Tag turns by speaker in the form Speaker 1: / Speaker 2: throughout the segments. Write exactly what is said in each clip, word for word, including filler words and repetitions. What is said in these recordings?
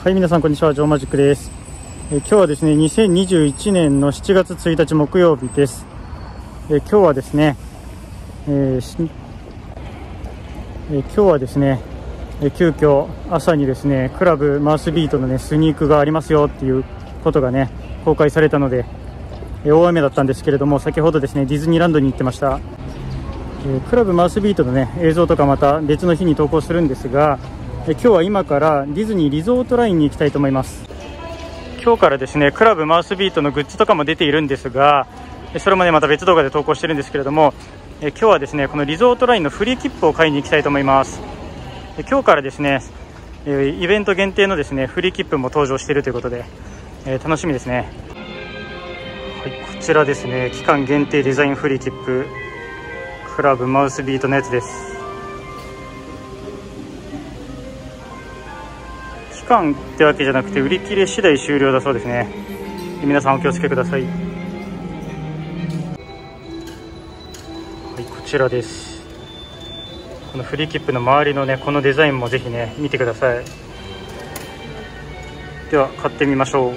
Speaker 1: はい、皆さんこんにちは。ジョーマジックです。え今日はですね、にせんにじゅういちねんのしちがつついたち木曜日です。え今日はですね、えーえ今日はですね、え急遽朝にですね、クラブマウスビートのね、スニークがありますよっていうことがね、公開されたので、え大雨だったんですけれども、先ほどですね、ディズニーランドに行ってました。えクラブマウスビートのね、映像とかまた別の日に投稿するんですが、え今日は今からディズニーリゾートラインに行きたいと思います。今日からですね、クラブマウスビートのグッズとかも出ているんですが、それもね、また別動画で投稿してるんですけれども、え今日はですね、このリゾートラインのフリー切符を買いに行きたいと思います。え今日からですね、えイベント限定のですね、フリー切符も登場しているということで、え楽しみですね。はい、こちらですね、期間限定デザインフリー切符、クラブマウスビートのやつです。期間ってわけじゃなくて売り切れ次第終了だそうですね。皆さんお気をつけください。はい、こちらです。このフリー切符の周りのね、このデザインもぜひね、見てください。では買ってみましょ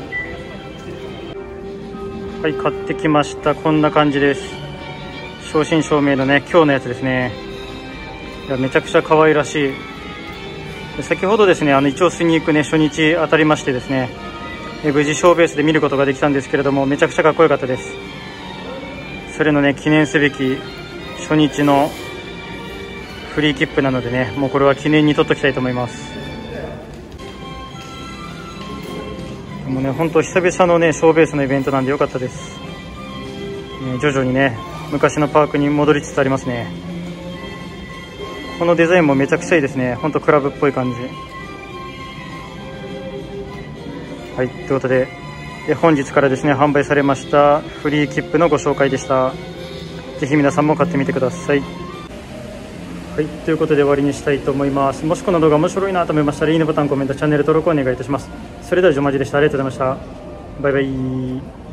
Speaker 1: う。はい、買ってきました。こんな感じです。正真正銘のね、今日のやつですね。いや、めちゃくちゃ可愛らしい。先ほどですね、あの一応スニークね、初日当たりましてですね、え無事ショーベースで見ることができたんですけれども、めちゃくちゃかっこよかったです。それのね、記念すべき初日のフリー切符なのでね、もうこれは記念に取っておきたいと思います。でもね、本当久々のね、ショーベースのイベントなんでよかったです。ね、徐々にね、昔のパークに戻りつつありますね。このデザインもめちゃくちゃいいですね。ほんとクラブっぽい感じ。はい、ということで、で本日からですね、販売されましたフリー切符のご紹介でした。ぜひ皆さんも買ってみてください。はい、ということで終わりにしたいと思います。もしこの動画面白いなと思いましたら、いいねボタン、コメント、チャンネル登録お願いいたします。それではジョマジでした。ありがとうございました。バイバイ。